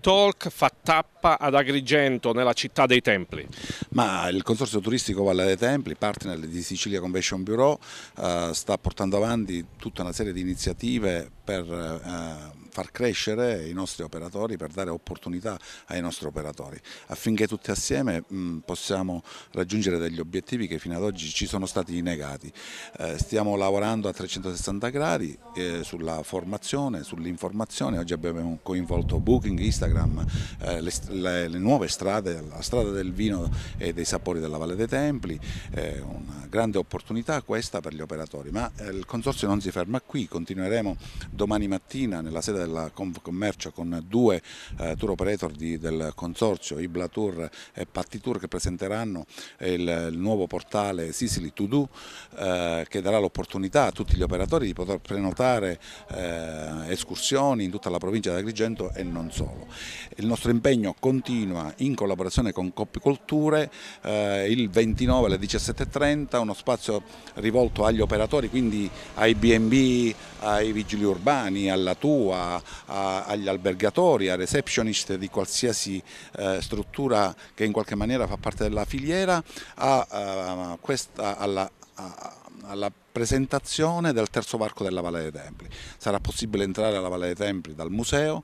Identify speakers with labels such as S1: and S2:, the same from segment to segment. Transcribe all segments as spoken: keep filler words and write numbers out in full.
S1: Epitalk fa tappa ad Agrigento, nella città dei Templi.
S2: Ma il Consorzio Turistico Valle dei Templi, partner di Sicilia Convention Bureau, eh, sta portando avanti tutta una serie di iniziative per eh, far crescere i nostri operatori, per dare opportunità ai nostri operatori, affinché tutti assieme mh, possiamo raggiungere degli obiettivi che fino ad oggi ci sono stati negati. Eh, stiamo lavorando a trecentosessanta gradi eh, sulla formazione, sull'informazione. Oggi abbiamo coinvolto Booking, Instagram, eh, le, le, le nuove strade, la strada del vino e dei sapori della Valle dei Templi. È una grande opportunità questa per gli operatori, ma eh, il Consorzio non si ferma qui. Continueremo domani mattina nella sede della Confcommercio con due eh, tour operator di, del Consorzio, Ibla Tour e Patti Tour, che presenteranno il, il nuovo portale Sicily To Do, eh, che darà l'opportunità a tutti gli operatori di poter prenotare eh, escursioni in tutta la provincia di Agrigento e non solo. Il nostro impegno continua in collaborazione con Coppicolture, eh, il ventinove alle diciassette e trenta, uno spazio rivolto agli operatori, quindi ai B and B, ai vigili urbani, alla tua, a, agli albergatori, a receptionist di qualsiasi eh, struttura che in qualche maniera fa parte della filiera, a, a questa, alla, a, alla presentazione del terzo varco della Valle dei Templi. Sarà possibile entrare alla Valle dei Templi dal museo,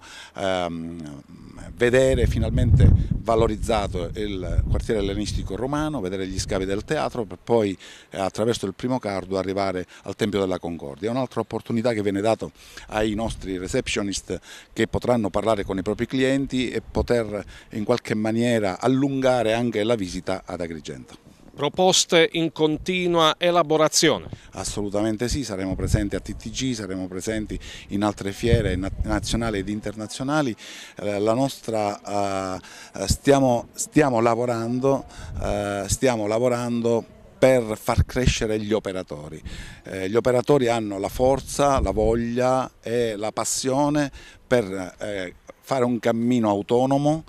S2: ehm, vedere finalmente valorizzato il quartiere ellenistico romano, vedere gli scavi del teatro, per poi eh, attraverso il primo cardo arrivare al Tempio della Concordia. È un'altra opportunità che viene data ai nostri receptionist, che potranno parlare con i propri clienti e poter in qualche maniera allungare anche la visita ad Agrigento.
S1: Proposte in continua elaborazione?
S2: Assolutamente sì, saremo presenti a T T G, saremo presenti in altre fiere nazionali ed internazionali. Eh, la nostra, eh, stiamo, stiamo lavorando, eh, stiamo lavorando per far crescere gli operatori. Eh, gli operatori hanno la forza, la voglia e la passione per eh, fare un cammino autonomo,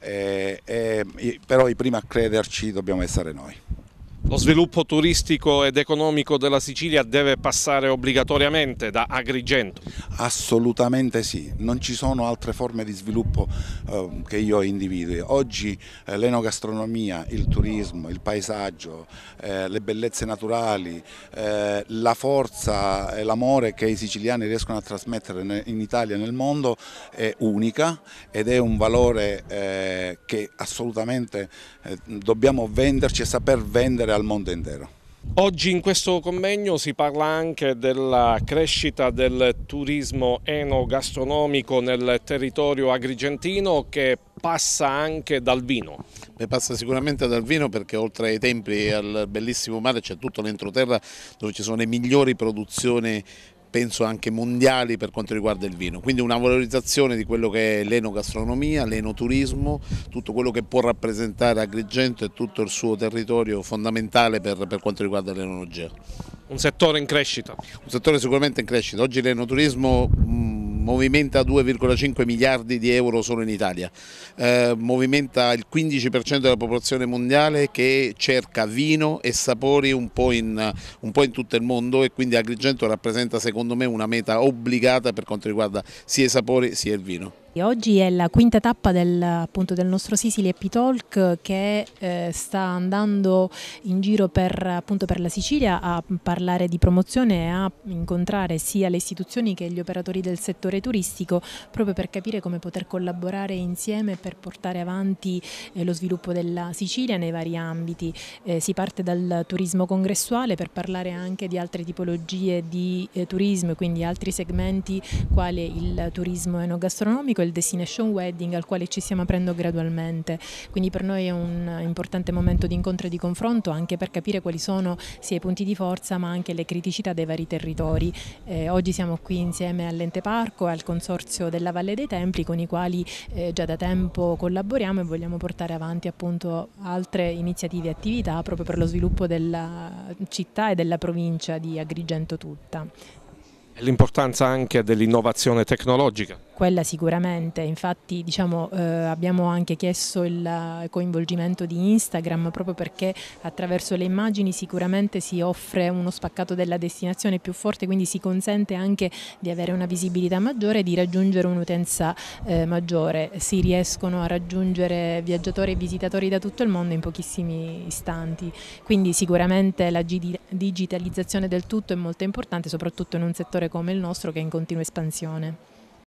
S2: eh, eh, però i primi a crederci dobbiamo essere noi.
S1: Lo sviluppo turistico ed economico della Sicilia deve passare obbligatoriamente da Agrigento?
S2: Assolutamente sì, non ci sono altre forme di sviluppo eh, che io individui. Oggi eh, l'enogastronomia, il turismo, il paesaggio, eh, le bellezze naturali, eh, la forza e l'amore che i siciliani riescono a trasmettere in Italia e nel mondo è unica ed è un valore eh, che assolutamente eh, dobbiamo venderci e saper vendere al mondo intero.
S1: Oggi in questo convegno si parla anche della crescita del turismo enogastronomico nel territorio agrigentino, che passa anche dal vino.
S3: Beh, passa sicuramente dal vino, perché oltre ai templi e al bellissimo mare c'è tutto l'entroterra dove ci sono le migliori produzioni, penso anche mondiali, per quanto riguarda il vino. Quindi una valorizzazione di quello che è l'enogastronomia, l'enoturismo, tutto quello che può rappresentare Agrigento e tutto il suo territorio fondamentale per, per quanto riguarda l'enologia.
S1: Un settore in crescita? Un
S3: settore sicuramente in crescita. Oggi l'enoturismo movimenta due virgola cinque miliardi di euro solo in Italia, eh, movimenta il quindici per cento della popolazione mondiale, che cerca vino e sapori un po' in, un po' in tutto il mondo, e quindi Agrigento rappresenta secondo me una meta obbligata per quanto riguarda sia i sapori sia il vino.
S4: Oggi è la quinta tappa del, appunto, del nostro Sicily Epitalk, che eh, sta andando in giro per, appunto, per la Sicilia a parlare di promozione e a incontrare sia le istituzioni che gli operatori del settore turistico, proprio per capire come poter collaborare insieme per portare avanti eh, lo sviluppo della Sicilia nei vari ambiti. Eh, si parte dal turismo congressuale per parlare anche di altre tipologie di eh, turismo, quindi altri segmenti quali il turismo enogastronomico, il destination wedding, al quale ci stiamo aprendo gradualmente. Quindi per noi è un importante momento di incontro e di confronto, anche per capire quali sono sia i punti di forza ma anche le criticità dei vari territori. Eh, oggi siamo qui insieme all'Ente Parco e al Consorzio della Valle dei Templi, con i quali eh, già da tempo collaboriamo e vogliamo portare avanti appunto altre iniziative e attività proprio per lo sviluppo della città e della provincia di Agrigento tutta.
S1: L'importanza anche dell'innovazione tecnologica.
S4: Quella sicuramente, infatti diciamo, eh, abbiamo anche chiesto il coinvolgimento di Instagram proprio perché attraverso le immagini sicuramente si offre uno spaccato della destinazione più forte, quindi si consente anche di avere una visibilità maggiore e di raggiungere un'utenza eh, maggiore. Si riescono a raggiungere viaggiatori e visitatori da tutto il mondo in pochissimi istanti, quindi sicuramente la digitalizzazione del tutto è molto importante, soprattutto in un settore come il nostro che è in continua espansione.